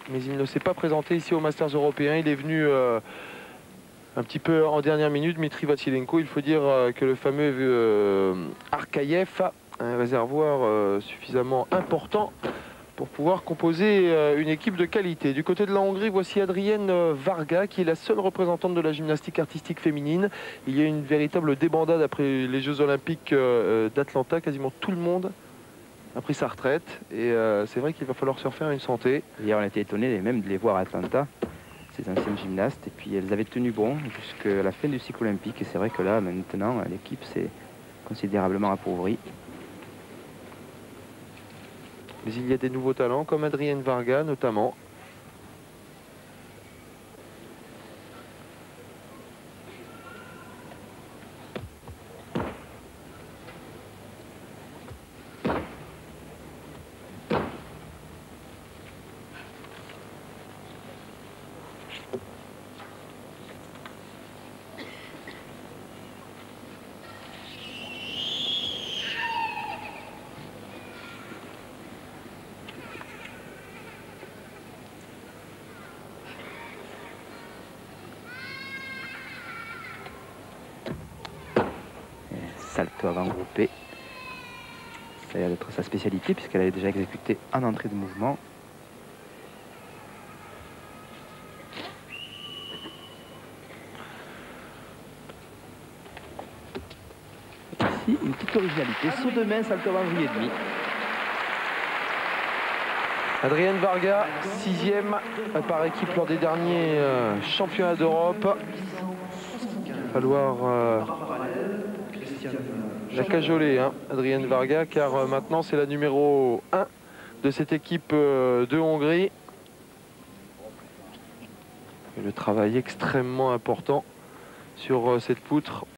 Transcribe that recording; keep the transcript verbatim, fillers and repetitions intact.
mais il ne s'est pas présenté ici au Masters européen. Il est venu euh, un petit peu en dernière minute. Dmitri Vatsilenko, il faut dire euh, que le fameux euh, Arkaïev a un réservoir euh, suffisamment important pour pouvoir composer euh, une équipe de qualité. Du côté de la Hongrie, voici Adrienne Varga, qui est la seule représentante de la gymnastique artistique féminine. Il y a une véritable débandade après les Jeux Olympiques euh, d'Atlanta. Quasiment tout le monde a pris sa retraite. Et euh, c'est vrai qu'il va falloir se refaire une santé. Hier, on était étonnés même de les voir à Atlanta, ces anciennes gymnastes. Et puis, elles avaient tenu bon jusqu'à la fin du cycle olympique. Et c'est vrai que là, maintenant, l'équipe s'est considérablement appauvrie. Mais il y a des nouveaux talents, comme Adrienne Varga notamment. Salto avant groupé. Ça a l'air d'être sa spécialité puisqu'elle avait déjà exécuté en entrée de mouvement. Ici, une petite originalité. Saut de main, salto avant vrille et demi. Adrienne Varga, sixième par équipe lors des derniers euh, championnats d'Europe. Il va falloir euh, la cajoler, hein, Adrienne Varga, car euh, maintenant c'est la numéro un de cette équipe euh, de Hongrie. Et le travail extrêmement important sur euh, cette poutre.